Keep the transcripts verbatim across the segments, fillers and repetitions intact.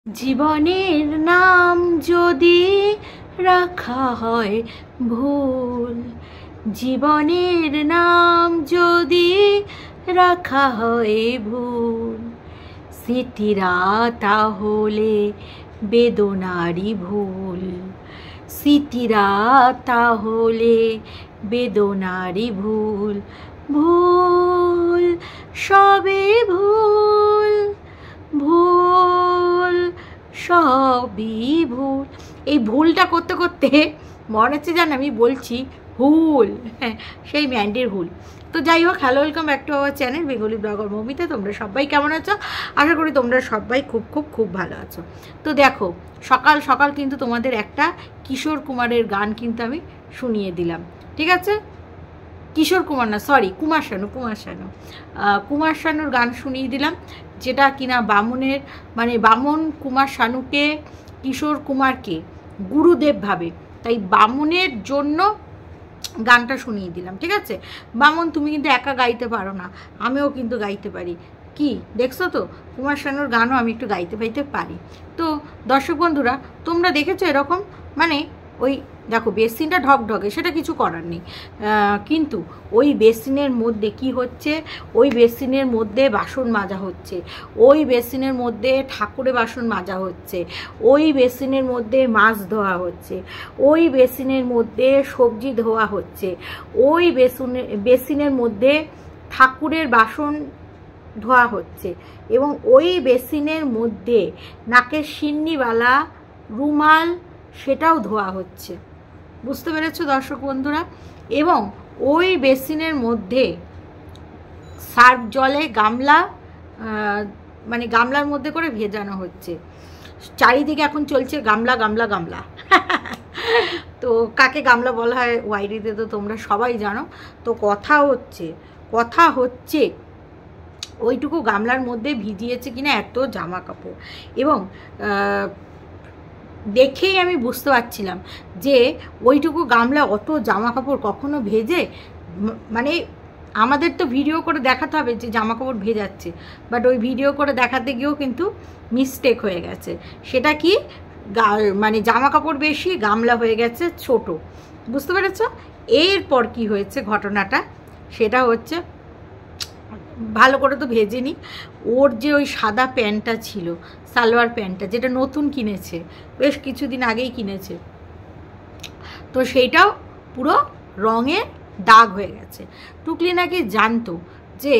জীবনের নাম যদি রাখা হয় ভুল, জীবনের নাম যদি রাখা হয় ভুল, স্মৃতিরা তাহলে বেদনারই ভুল, স্মৃতিরা তাহলে বেদনারই ভুল, ভুল সবে ভুল, ভুল সবই ভুল। এই ভুলটা করতে করতে মনে হচ্ছে জান আমি বলছি ভুল, হ্যাঁ সেই ম্যান্ডির ভুল। তো যাই হোক, hello welcome back to our channel Bengali vlogger Moumita. তোমরা সবাই কেমন আছো? আশা করি তোমরা সবাই খুব খুব খুব ভালো আছো। তো দেখো, সকাল সকাল কিন্তু তোমাদের একটা কিশোর কুমারের গান কিন্তু আমি শুনিয়ে দিলাম, ঠিক আছে? কিশোর কুমার না, সরি কুমার শানু, কুমার শানু কুমার শানুর গান শুনিয়ে দিলাম, যেটা কিনা বামনের মানে বামন কুমার শানুকে কিশোর কুমারকে গুরুদেব ভাবে, তাই বামনের জন্য গানটা শুনিয়ে দিলাম, ঠিক আছে? বামন তুমি কিন্তু একা গাইতে পারো না, আমিও কিন্তু গাইতে পারি। কি দেখছো তো, কুমার শানুর গানও আমি একটু গাইতে পাইতে পারি। তো দর্শক বন্ধুরা, তোমরা দেখেছো এরকম, মানে ওই দেখো বেসিনটা ঢকঢকে, সেটা কিছু করার নেই, কিন্তু ওই বেসিনের মধ্যে কি হচ্ছে, ওই বেসিনের মধ্যে বাসন মাজা হচ্ছে, ওই বেসিনের মধ্যে ঠাকুরে বাসন মাজা হচ্ছে, ওই বেসিনের মধ্যে মাছ ধোয়া হচ্ছে, ওই বেসিনের মধ্যে সবজি ধোয়া হচ্ছে, ওই বেসিনে বেসিনের মধ্যে ঠাকুরের বাসন ধোয়া হচ্ছে, এবং ওই বেসিনের মধ্যে নাকের সিন্নিওয়ালা রুমাল সেটাও ধোয়া হচ্ছে। বুঝতে পেরেছো দর্শক বন্ধুরা? এবং ওই বেসিনের মধ্যে সার্ফ জলে গামলা মানে গামলার মধ্যে করে ভেজানো হচ্ছে। চারিদিকে এখন চলছে গামলা গামলা গামলা তো কাকে গামলা বলা হয় ওয়াইডিতে তো তোমরা সবাই জানো। তো কথা হচ্ছে কথা হচ্ছে ওইটুকু গামলার মধ্যে ভিজিয়েছে কিনা এত জামা কাপড়, এবং দেখেই আমি বুঝতে পারছিলাম যে ওইটুকু গামলা অত জামা কাপড় কখনো ভেজে, মানে আমাদের তো ভিডিও করে দেখাতে হবে যে জামা কাপড় ভেজাচ্ছে, বাট ওই ভিডিও করে দেখাতে গিয়েও কিন্তু মিস্টেক হয়ে গেছে। সেটা কি, মানে জামা কাপড় বেশি, গামলা হয়ে গেছে ছোট। বুঝতে পেরেছ? এরপর কি হয়েছে ঘটনাটা, সেটা হচ্ছে ভালো করে তো ভেজেনি, ওর যে ওই সাদা প্যান্টটা ছিল, সালোয়ার প্যান্টটা, যেটা নতুন কিনেছে, বেশ কিছুদিন আগেই কিনেছে, তো সেইটাও পুরো রঙে দাগ হয়ে গেছে। টুকলি নাকি জানতো যে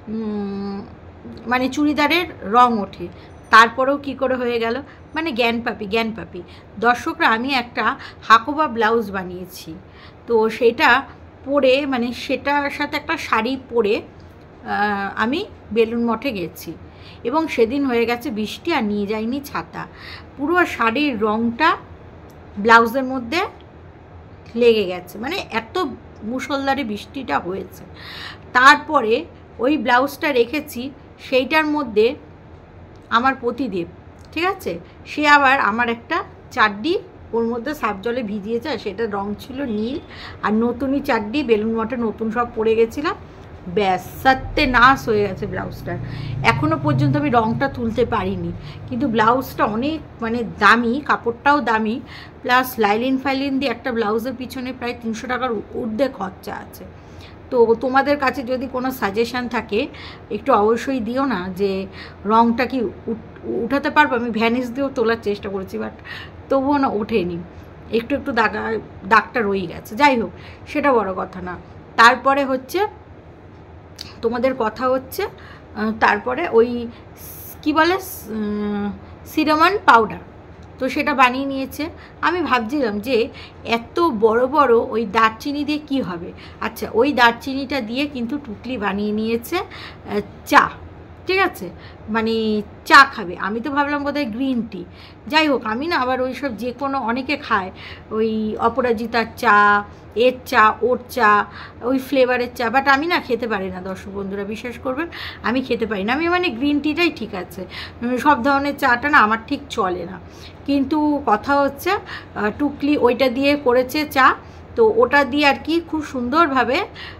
মানে চুড়িদারের রং ওঠে, তারপরেও কি করে হয়ে গেল, মানে জ্ঞান পাপি জ্ঞান পাপি। দর্শকরা, আমি একটা হাকোবা ব্লাউজ বানিয়েছি, তো সেটা পরে মানে সেটার সাথে একটা শাড়ি পরে আমি বেলুন মঠে গেছি, এবং সেদিন হয়ে গেছে বৃষ্টি, আর নিয়ে যাইনি ছাতা। পুরো শাড়ির রঙটা ব্লাউজের মধ্যে লেগে গেছে, মানে এত মুষলধারে বৃষ্টিটা হয়েছে। তারপরে ওই ব্লাউজটা রেখেছি, সেইটার মধ্যে আমার পতিদেব, ঠিক আছে, সে আবার আমার একটা চাড্ডি ওর মধ্যে সার্ফ জলে ভিজিয়েছে, আর সেটার রং ছিল নীল, আর নতুনই চাড্ডি বেলুন মঠে নতুন সব পরে গেছিলাম, ব্যাস সত্যে নাশ হয়ে গেছে ব্লাউজটার। এখনও পর্যন্ত আমি রঙটা তুলতে পারিনি, কিন্তু ব্লাউজটা অনেক মানে দামি, কাপড়টাও দামি, প্লাস লাইলিন ফাইলিন দিয়ে একটা ব্লাউজের পিছনে প্রায় তিনশো টাকার ঊর্ধ্বে খরচা আছে। তো তোমাদের কাছে যদি কোনো সাজেশান থাকে একটু অবশ্যই দিও না, যে রঙটা কি উঠাতে পারবো। আমি ভ্যানিস দিয়েও তোলার চেষ্টা করেছি, বাট তবুও না ওঠেনি, একটু একটু দাগা দাগটা রয়ে গেছে। যাই হোক, সেটা বড় কথা না। তারপরে হচ্ছে তোমাদের কথা হচ্ছে তারপরে ওই কি বলে সিনামন পাউডার, তো সেটা বানিয়ে নিয়েছে। আমি ভাবছিলাম যে এত বড় বড় ওই দারচিনি দিয়ে কি হবে। আচ্ছা, ওই দারচিনিটা দিয়ে কিন্তু টুকলি বানিয়ে নিয়েছে চা, ঠিক আছে, মানে চা খাবে। আমি তো ভাবলাম বোধহয় গ্রিন টি। যাই হোক, আমি না আবার ওই সব যে কোনো অনেকে খায় ওই অপরাজিতার চা, এর চা, ওর চা, ওই ফ্লেভারের চা, বাট আমি না খেতে পারি না দর্শক বন্ধুরা, বিশ্বাস করবেন আমি খেতে পারি না। আমি মানে গ্রিন টিটাই ঠিক আছে, সব ধরনের চাটা না আমার ঠিক চলে না। কিন্তু কথা হচ্ছে টুকলি ওইটা দিয়ে করেছে চা, তো তো ওটা দিয়ে আর কি খুব সুন্দরভাবে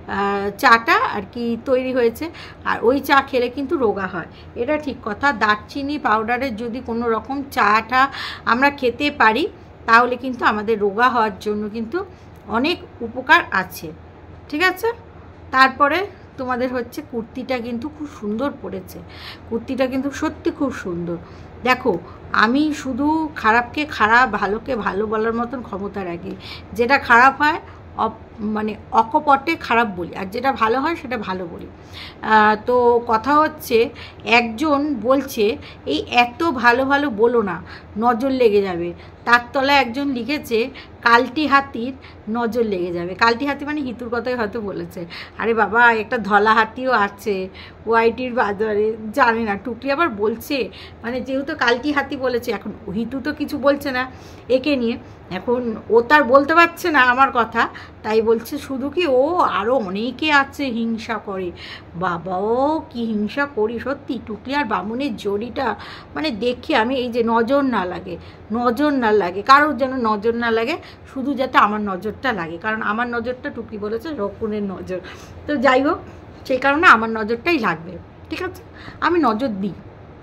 চাটা আর কি তৈরি হয়েছে। আর ওই চা খেলে কিন্তু রোগা হয়, এটা ঠিক কথা। দারচিনি পাউডারের যদি কোনো রকম চাটা আমরা খেতে পারি তাহলে কিন্তু আমাদের রোগা হওয়ার জন্য কিন্তু অনেক উপকার আছে, ঠিক আছে। তারপরে তোমাদের হচ্ছে কুর্তিটা কিন্তু খুব সুন্দর পড়েছে, কুর্তিটা কিন্তু সত্যি খুব সুন্দর। দেখো আমি শুধু খারাপকে খারাপ ভালোকে ভালো বলার মতন ক্ষমতা রাখি, যেটা খারাপ হয় মানে অকপটে খারাপ বলি, আর যেটা ভালো হয় সেটা ভালো বলি। তো কথা হচ্ছে একজন বলছে এই এত ভালো ভালো বলো না, নজর লেগে যাবে। তার তলায় একজন লিখেছে কালটি হাতির নজর লেগে যাবে। কালটি হাতি মানে হিতুর কথাই হয়তো বলেছে। আরে বাবা একটা ধলা হাতিও আছে ওয়াইটির বাজারে, জানে না। টুকলি আবার বলছে মানে যেহেতু কালটি হাতি বলেছে, এখন হিতু তো কিছু বলছে না একে নিয়ে, এখন ও তার বলতে পারছে না আমার কথা, তাই বলছে শুধু কি ও আরও অনেকে আছে হিংসা করে। বাবাও কি হিংসা করি সত্যি। টুকলি আর বামুনের জড়িটা মানে দেখে আমি এই যে নজর না লাগে, নজর না লাগে কারোর যেন নজর না লাগে, শুধু যাতে আমার নজরটা লাগে, কারণ আমার নজরটা টুকলি বলেছে রকুনের নজর। তো যাই হোক সেই কারণে আমার নজরটাই লাগবে, ঠিক আছে। আমি নজর দিই,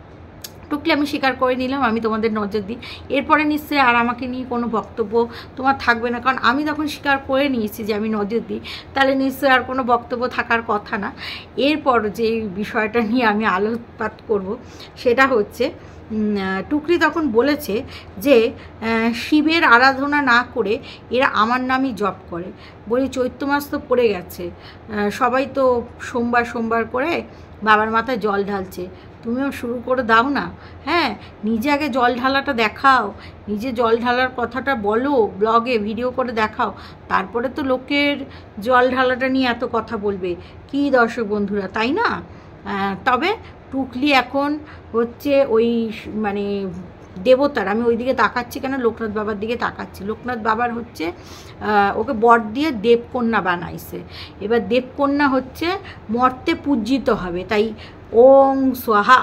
টুকলি আমি স্বীকার করে নিলাম আমি তোমাদের নজর দিই। এরপরে নিশ্চয়ই আর আমাকে নিয়ে কোনো বক্তব্য তোমার থাকবে না, কারণ আমি তখন স্বীকার করে নিয়েছি যে আমি নজর দিই, তাহলে নিশ্চয়ই আর কোনো বক্তব্য থাকার কথা না। এরপর যে বিষয়টা নিয়ে আমি আলোকপাত করব সেটা হচ্ছে টুকলি তখন বলেছে যে শিবের আরাধনা না করে এরা আমার নামই জপ করে। বলি চৈত্র মাস তো পড়ে গেছে, সবাই তো সোমবার সোমবার করে বাবার মাথায় জল ঢালছে, তুমিও শুরু করে দাও না। হ্যাঁ, নিজে আগে জল ঢালাটা দেখাও, নিজে জল ঢালার কথাটা বলো, ব্লগে ভিডিও করে দেখাও, তারপরে তো লোকের জল ঢালাটা নিয়ে এত কথা বলবে কি দর্শক বন্ধুরা, তাই না? তবে টুকলি এখন হচ্ছে ওই মানে দেবতার, আমি ওই দিকে তাকাচ্ছি কেন, লোকনাথ বাবার দিকে তাকাচ্ছি। লোকনাথ বাবার হচ্ছে ওকে বর দিয়ে দেবকন্যা বানাইছে, এবার দেবকন্যা হচ্ছে মর্তে পূজিত হবে, তাই ওং সোহা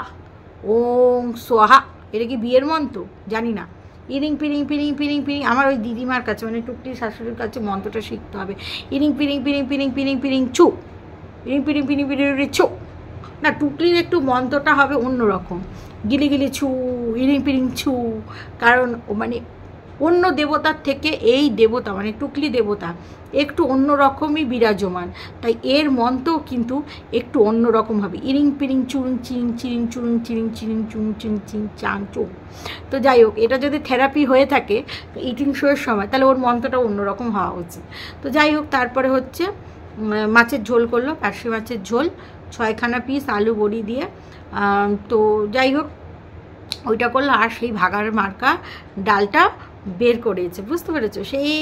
ওং সোহা, এটা কি বিয়ের মন্ত্র জানি না। ইরিং পিরিং পিরিং পিরিং পিরিং, আমার ওই দিদিমার কাছে মানে টুকলির শাশুড়ির কাছে মন্ত্রটা শিখতে হবে। ইরিং পিরিং পিরিং পিরিং পিরিং পিরিং চু, ইরিং পিরিং পিরিং পিরিং চু না, টুকলির একটু মন্ত্রটা হবে অন্যরকম, গিলি গিলি ছু ইরিং পিরিং ছু, কারণ মানে অন্য দেবতার থেকে এই দেবতা মানে টুকলি দেবতা একটু অন্যরকমই বিরাজমান, তাই এর মন্ত্র কিন্তু একটু অন্যরকম হবে। ইরিং পিরিং চুরুং চিরিং চিরিং চুরুং চিরিং চিরিং চুং চিং চিং চাং চু। তো যাই হোক, এটা যদি থেরাপি হয়ে থাকে ইটিং শোয়ের সময়, তাহলে ওর মন্ত্রটা অন্যরকম হওয়া উচিত। তো যাই হোক, তারপরে হচ্ছে মাছের ঝোল করলো, পার্শে মাছের ঝোল ছয়খানা পিস আলু বড়ি দিয়ে। তো যাই হোক ওইটা করলো, আর সেই ভাগার মার্কা ডালটা বের করেছে, বুঝতে পেরেছো? সেই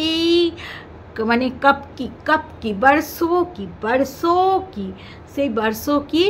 মানে কপ কি কপ কি বারসো কি বারসো কি সেই বারসো কি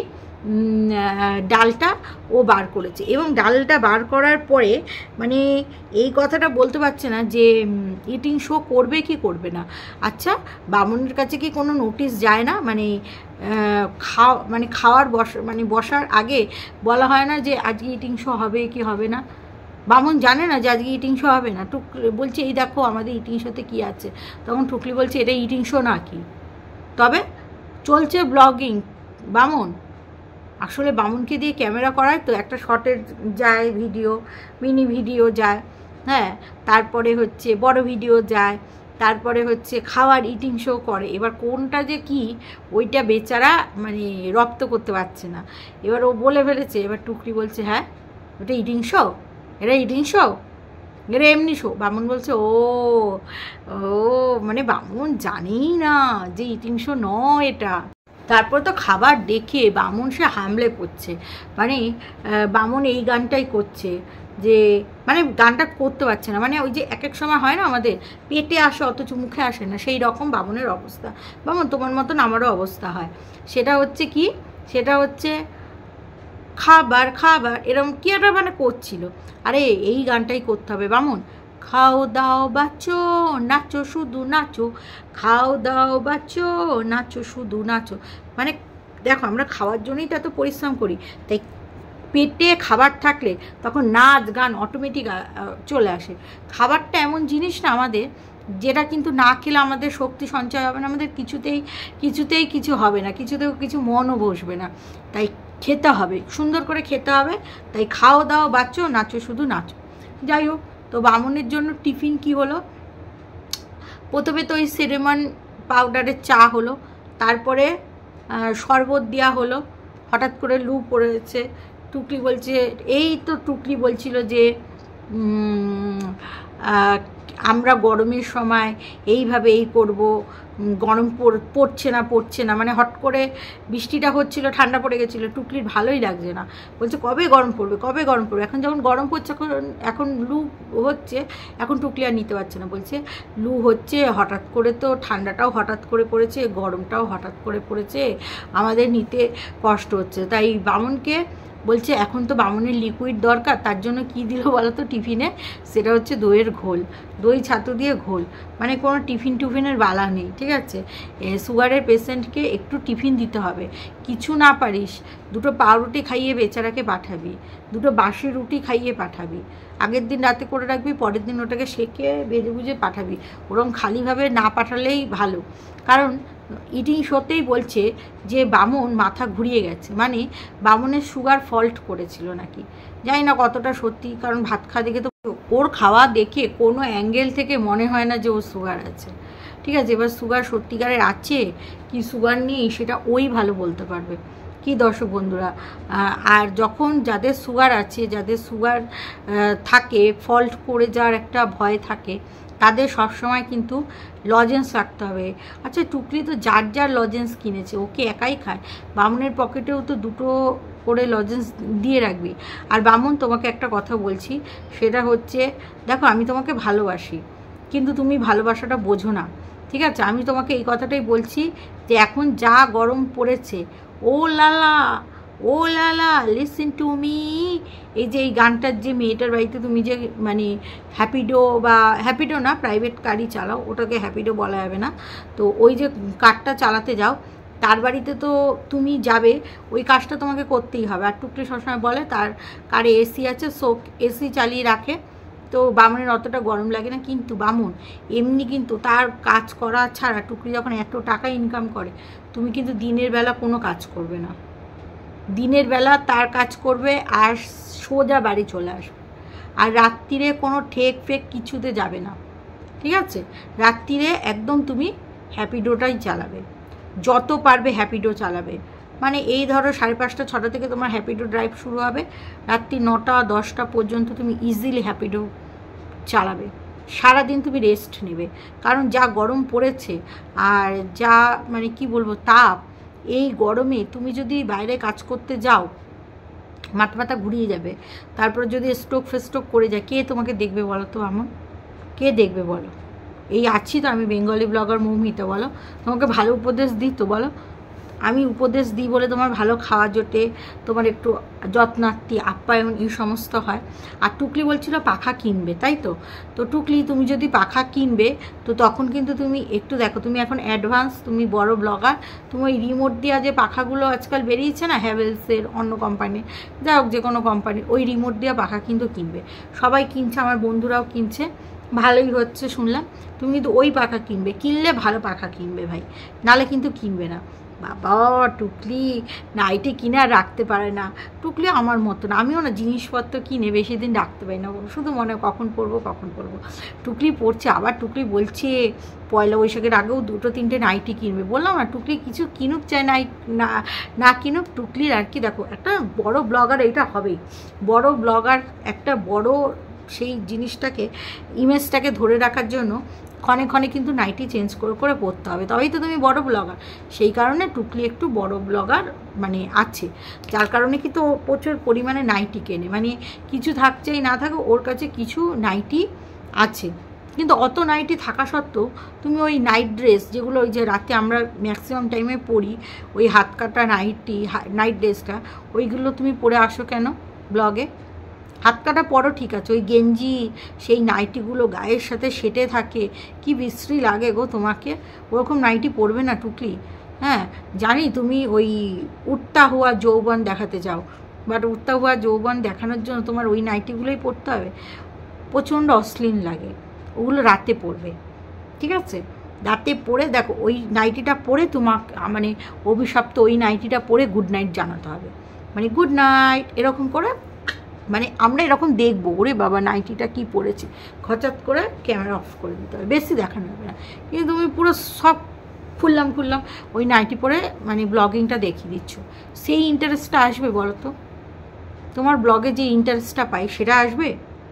ডালটা ও বার করেছে। এবং ডালটা বার করার পরে মানে এই কথাটা বলতে পারছে না যে ইটিং শো করবে কি করবে না। আচ্ছা, বামুনের কাছে কি কোনো নোটিশ যায় না? মানে খাওয়া মানে খাওয়ার বস মানে বসার আগে বলা হয় না যে আজকে ইটিং শো হবে কি হবে না? বামুন জানে না যে আজকে ইটিং শো হবে না। টুক বলছে এই দেখো আমাদের ইটিং শোতে কী আছে, তখন টুকলি বলছে এটা ইটিং শো না কি, তবে চলছে ব্লগিং। বামুন আসলে বামুনকে দিয়ে ক্যামেরা করায় তো, একটা শর্টের যায় ভিডিও, মিনি ভিডিও যায়, হ্যাঁ, তারপরে হচ্ছে বড় ভিডিও যায়, তারপরে হচ্ছে খাওয়ার ইটিং শো করে। এবার কোনটা যে কি ওইটা বেচারা মানে রপ্ত করতে পারছে না। এবার ও বলে ফেলেছে, এবার টুকরি বলছে হ্যাঁ ওটা ইটিং শো, এটা ইটিং শো, এটা এমনি শো। বামুন বলছে ও ও মানে বামুন জানেই না যে ইটিং শো নয় এটা। তারপর তো খাবার দেখে বামুন সে হামলে পড়ছে, মানে বামুন এই গানটাই করছে যে মানে গানটা করতে পারছে না, মানে ওই যে এক এক সময় হয় না আমাদের পেটে আসে অথচ মুখে আসে না, সেই রকম বামুনের অবস্থা। বামুন তোমার মতন আমারও অবস্থা হয়। সেটা হচ্ছে কি, সেটা হচ্ছে খাবার খাবার এরকম কি একটা মানে করছিল। আরে এই গানটাই করতে হবে বামুন, খাও দাও বাচ্চো নাচো শুধু নাচো, খাও দাও বাচ্চো নাচো শুধু নাচো। মানে দেখো আমরা খাওয়ার জন্যই তো এত পরিশ্রম করি, তাই পেটে খাবার থাকলে তখন নাচ গান অটোমেটিক চলে আসে। খাবারটা এমন জিনিস না আমাদের যেটা কিন্তু না খেলে আমাদের শক্তি সঞ্চয় হবে না, আমাদের কিছুতেই কিছুতেই কিছু হবে না, কিছুতেও কিছু মনও বসবে না। তাই খেতে হবে, সুন্দর করে খেতে হবে। তাই খাও দাও বাচ্চো, নাচো, শুধু নাচো। যাই হোক, তো বামনের জন্য টিফিন কি হলো, প্রথমে তো ওই সিনেমন পাউডারের চা হলো, তারপরে শরবত দেওয়া হলো। হঠাৎ করে লু পড়েছে, টুকলি বলছে, এই তো টুকলি বলছিল যে আমরা গরমের সময় এইভাবে এই করব, গরম পড়ছে না পড়ছে না মানে হট করে বৃষ্টিটা হচ্ছিল, ঠান্ডা পড়ে গেছিলো, টুকলির ভালোই লাগছে না, বলছে কবে গরম পড়বে কবে গরম পড়বে। এখন যখন গরম পড়ছে, এখন এখন লু হচ্ছে, এখন টুকলি আর নিতে পারছে না, বলছে লু হচ্ছে, হঠাৎ করে তো ঠান্ডাটাও হঠাৎ করে পড়েছে, গরমটাও হঠাৎ করে পড়েছে, আমাদের নিতে কষ্ট হচ্ছে। তাই বামনকে বলছে এখন তো বামনের লিকুইড দরকার, তার জন্য কি দিল বলো তো টিফিনে, সেটা হচ্ছে দইয়ের ঘোল, দই ছাতু দিয়ে ঘোল, মানে কোনো টিফিন টুফিনের বালা নেই, ঠিক আছে। সুগারের পেশেন্টকে একটু টিফিন দিতে হবে, কিছু না পারিস দুটো পাউরুটি খাইয়ে বেচারাকে পাঠাবি, দুটো বাসি রুটি খাইয়ে পাঠাবি, আগের দিন রাতে করে রাখবি, পরের দিন ওটাকে সেকে ভেজে ভুজে পাঠাবি, ওরকম খালিভাবে না পাঠালেই ভালো। কারণ ইটি সত্যিই বলছে যে বামন মাথা ঘুরিয়ে গেছে, মানে বামনের সুগার ফল্ট করেছিল নাকি, জানি না কতটা সত্যি, কারণ ভাত খাওয়া দেখে তো, ওর খাওয়া দেখে কোনো অ্যাঙ্গেল থেকে মনে হয় না যে ওর সুগার আছে, ঠিক আছে। এবার সুগার সত্যিকারের আছে কি সুগার নেই সেটা ওই ভালো বলতে পারবে, কি দর্শক বন্ধুরা। আর যখন যাদের সুগার আছে, যাদের সুগার থাকে, ফল্ট করে যাওয়ার একটা ভয় থাকে, তাদের সবসময় কিন্তু লজেন্স রাখতে হবে। আচ্ছা টুকলি তো যার যার লজেন্স কিনেছে, ওকে একাই খায়, বামনের পকেটেও তো দুটো করে লজেন্স দিয়ে রাখবি। আর বামন তোমাকে একটা কথা বলছি, সেটা হচ্ছে দেখো আমি তোমাকে ভালোবাসি, কিন্তু তুমি ভালোবাসাটা বোঝো না, ঠিক আছে। আমি তোমাকে এই কথাটাই বলছি যে এখন যা গরম পড়েছে, ও লালা ও লালা লিসেন টু মি, এই যে এই গানটার যে মেয়েটার বাড়িতে তুমি যে মানে হ্যাপিডো বা হ্যাপিডো না প্রাইভেট গাড়ি চালাও, ওটাকে হ্যাপিডো বলা যাবে না, তো ওই যে কারটা চালাতে যাও, তার বাড়িতে তো তুমি যাবে, ওই কাজটা তোমাকে করতেই হবে। আর টুকলি সবসময় বলে তার কারে এসি আছে, সো এসি চালিয়ে রাখে, তো বামনের অতটা গরম লাগে না। কিন্তু বামন এমনি কিন্তু তার কাজ করা ছাড়া, টুকলি যখন এত টাকা ইনকাম করে, তুমি কিন্তু দিনের বেলা কোনো কাজ করবে না, দিনের বেলা তার কাজ করবে আর সোজা বাড়ি চলে আসবে, আর রাত্রিরে কোনো ঠেক ফেক কিছুতে যাবে না, ঠিক আছে। রাত্রিরে একদম তুমি হ্যাপিডোটাই চালাবে, যত পারবে হ্যাপিডো চালাবে, মানে এই ধরো সাড়ে পাঁচটা ছটা থেকে তোমার হ্যাপিডো ড্রাইভ শুরু হবে, রাত্রি নটা দশটা পর্যন্ত তুমি ইজিলি হ্যাপিডো চালাবে, সারাদিন তুমি রেস্ট নেবে। কারণ যা গরম পড়েছে আর যা মানে কি বলবো তাপ, এই গরমে তুমি যদি বাইরে কাজ করতে যাও, মাথা মাথা ঘুরিয়ে যাবে, তারপর যদি স্ট্রোক ফেস্ট্রোক করে যায়, কে তোমাকে দেখবে বলো তো আমন, কে দেখবে বলো। এই আছি তো আমি বেঙ্গলি ব্লগার মৌমিতা, বলো তোমাকে ভালো উপদেশ দিই তো, বলো আমি উপদেশ দিই বলে তোমার ভালো খাওয়া জোটে, তোমার একটু যত্নার্থী আপ্যায়ন এই সমস্ত হয়। আর টুকলি বলছিল পাখা কিনবে, তাই তো, তো টুকলি তুমি যদি পাখা কিনবে, তো তখন কিন্তু তুমি একটু দেখো, তুমি এখন অ্যাডভান্স, তুমি বড় ব্লগার, তুমি ওই রিমোট দেওয়া যে পাখাগুলো আজকাল বেরিয়েছে না, হ্যাভেলসের অন্য কোম্পানির, যাই হোক যে কোনো কোম্পানির, ওই রিমোট দেওয়া পাখা কিন্তু কিনবে, সবাই কিনছে, আমার বন্ধুরাও কিনছে, ভালোই হচ্ছে শুনলাম। তুমি কিন্তু ওই পাখা কিনবে, কিনলে ভালো পাখা কিনবে ভাই, নালে কিন্তু কিনবে না। বাবা টুকলি নাইটি কিনে আর রাখতে পারে না, টুকলি আমার মতন, আমিও না জিনিসপত্র কিনে বেশি দিন রাখতে পারি না, শুধু মনে কখন পরবো কখন পরবো। টুকলি পড়ছে, আবার টুকলি বলছে পয়লা বৈশাখের আগেও দুটো তিনটে নাইটি কিনবে, বললাম না টুকলি কিছু কিনুক চায় নাই না না কিনুক, টুকলির আর কি দেখো একটা বড় ব্লগার এইটা হবেই, বড় ব্লগার একটা বড় সেই জিনিসটাকে ইমেজটাকে ধরে রাখার জন্য ক্ষণে ক্ষণে কিন্তু নাইটি চেঞ্জ করে করে পড়তে হবে, তবেই তো তুমি বড় ব্লগার। সেই কারণে টুকলি একটু বড় ব্লগার মানে আছে, যার কারণে কিন্তু প্রচুর পরিমাণে নাইটি কেনে, মানে কিছু থাকছেই না থাকে ওর কাছে কিছু নাইটি আছে। কিন্তু অত নাইটি থাকা সত্ত্বেও তুমি ওই নাইট ড্রেস যেগুলো ওই যে রাতে আমরা ম্যাক্সিমাম টাইমে পরি, ওই হাত কাটা নাইটি নাইট ড্রেসটা, ওইগুলো তুমি পরে আসো কেন ব্লগে? হাত কাটা পরো ঠিক আছে, ওই গেঞ্জি সেই নাইটিগুলো গায়ের সাথে সেটে থাকে, কি বিশ্রী লাগে গো তোমাকে, ওরকম নাইটি পরবে না টুকলি। হ্যাঁ জানি তুমি ওই উঠতা হওয়া যৌবন দেখাতে চাও, বাট উঠতা হওয়া যৌবন দেখানোর জন্য তোমার ওই নাইটিগুলোই পরতে হবে, প্রচণ্ড অশ্লীল লাগে, ওগুলো রাতে পরবে, ঠিক আছে? রাতে পরে দেখো ওই নাইটিটা পরে তোমাকে মানে অভিশপ্ত ওই নাইটিটা পরে গুড নাইট জানাতে হবে, মানে গুড নাইট এরকম করে, মানে আমরা এরকম দেখবো ওরে বাবা নাইটিটা কি পরেছে, খচাত করে ক্যামেরা অফ করে দিতে হবে, বেশি দেখানো হবে না। কিন্তু তুমি পুরো সব খুললাম খুললাম ওই নাইটি পরে মানে ব্লগিংটা দেখিয়ে দিচ্ছ, সেই ইন্টারেস্টটা আসবে বলো তো? তোমার ব্লগে যে ইন্টারেস্টটা পাই সেটা আসবে?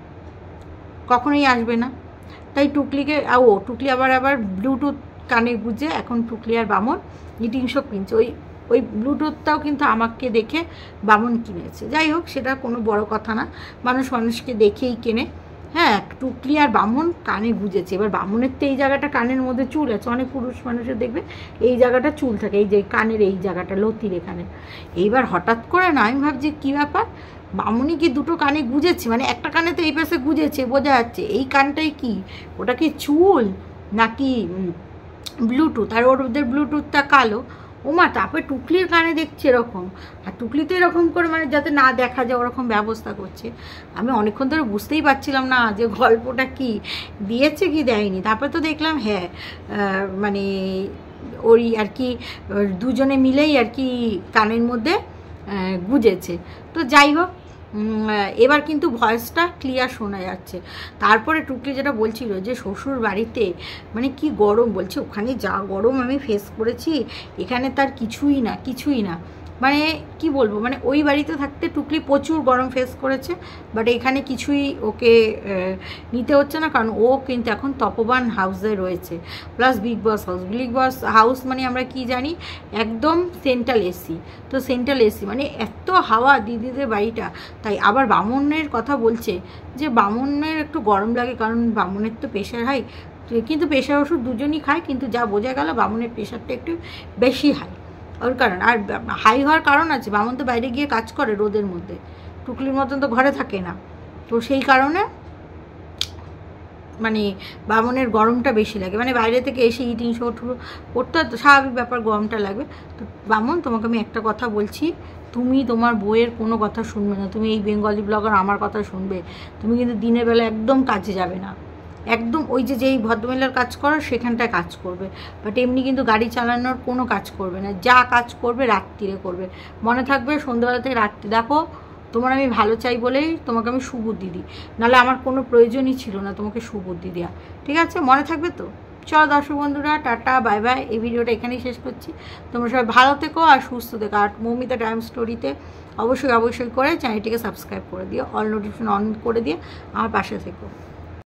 কখনোই আসবে না। তাই টুকলিকে ও টুকলি আবার আবার ব্লুটুথ কানে গুঁজে এখন টুকলি আর বামন ইটিং শো কিনছে, ওই ওই ব্লুটুথটাও কিন্তু আমাকে দেখে বামন কিনেছে। যাই হোক সেটা কোনো বড় কথা না, মানুষ মানুষকে দেখেই কেনে। হ্যাঁ, টুকলি আর বামন কানে গুঁজেছে। এবার বামনের তো এই জায়গাটা কানের মধ্যে চুল আছে, অনেক পুরুষ মানুষের দেখবে এই জায়গাটা চুল থাকে, এই যে কানের এই জায়গাটা লতির এখানে। এইবার হঠাৎ করে না আমি ভাবছি কী ব্যাপার, বামুনি কি দুটো কানে গুঁজেছে, মানে একটা কানে তো এই পাশে গুঁজেছে বোঝা যাচ্ছে, এই কানটাই কি ওটা কি চুল নাকি ব্লুটুথ? আর ওদের ব্লুটুথটা কালো। ওমা, তারপরে টুকলির কানে দেখছে এরকম, আর টুকলি তো এরকম করে মানে যাতে না দেখা যায় ওরকম ব্যবস্থা করছে। আমি অনেকক্ষণ ধরে বুঝতেই পারছিলাম না যে গল্পটা কি দিয়েছে কি দেয়নি। তারপরে তো দেখলাম হ্যাঁ মানে ওই আর কি দুজনে মিলেই আর কি কানের মধ্যে গুঁজেছে। তো যাই হোক, এবার কিন্তু ভয়েসটা ক্লিয়ার শোনা যাচ্ছে। তারপরে টুকলি যেটা বলছিল যে শ্বশুর বাড়িতে মানে কি গরম, বলছে ওখানে যা গরম আমি ফেস করেছি এখানে তার কিছুই না, কিছুই না। মানে কি বলবো, মানে ওই বাড়িতে থাকতে টুকলি প্রচুর গরম ফেস করেছে, বাট এখানে কিছুই ওকে নিতে হচ্ছে না, কারণ ও কিন্তু এখন তপবান হাউসে রয়েছে, plus Bigg Boss house. Bigg Boss house মানে আমরা কি জানি, একদম সেন্ট্রাল এসি। তো সেন্ট্রাল এসি মানে এত হাওয়া দিদিদের বাড়িটা। তাই আবার বামনের কথা বলছে যে বামনের একটু গরম লাগে, কারণ বামনের তো প্রেশার হাই, কিন্তু প্রেশার ওষুধ দুজনই খায়, কিন্তু যা বোঝা গেল বামনের প্রেশারটা একটু বেশি হাই। ওর কারণ আর হাই হওয়ার কারণ আছে, বামন তো বাইরে গিয়ে কাজ করে রোদের মধ্যে, টুকলির মতন তো ঘরে থাকে না। তো সেই কারণে মানে বামনের গরমটা বেশি লাগে, মানে বাইরে থেকে এসে ইটিং শো করতে তো স্বাভাবিক ব্যাপার, গরমটা লাগবে। তো বামন তোমাকে আমি একটা কথা বলছি, তুমি তোমার বইয়ের কোনো কথা শুনবে না, তুমি এই বেঙ্গলি ব্লগার আমার কথা শুনবে। তুমি কিন্তু দিনের বেলা একদম কাজে যাবে না, একদম ওই যে যেই ভদ্রমহিলার কাজ করো সেখানটায় কাজ করবে, বাট এমনি কিন্তু গাড়ি চালানোর কোনো কাজ করবে না। যা কাজ করবে রাত্রিরে করবে, মনে থাকবে সন্ধ্যাবেলা থেকে রাত্রি। দেখো তোমার আমি ভালো চাই বলেই তোমাকে আমি সুবুদ্ধি দিই, নাহলে আমার কোনো প্রয়োজনই ছিল না তোমাকে সুবুদ্ধি দেওয়া, ঠিক আছে? মনে থাকবে তো? চলো দর্শক বন্ধুরা, টাটা বাই বাই, এই ভিডিওটা এখানেই শেষ করছি। তোমরা সবাই ভালো থেকো আর সুস্থ থেকো, আর মৌমিতা টাইম স্টোরিতে অবশ্যই অবশ্যই করে চ্যানেলটিকে সাবস্ক্রাইব করে দিও, অল নোটিফিকেশন অন করে দিয়ে আমার পাশে থেকো।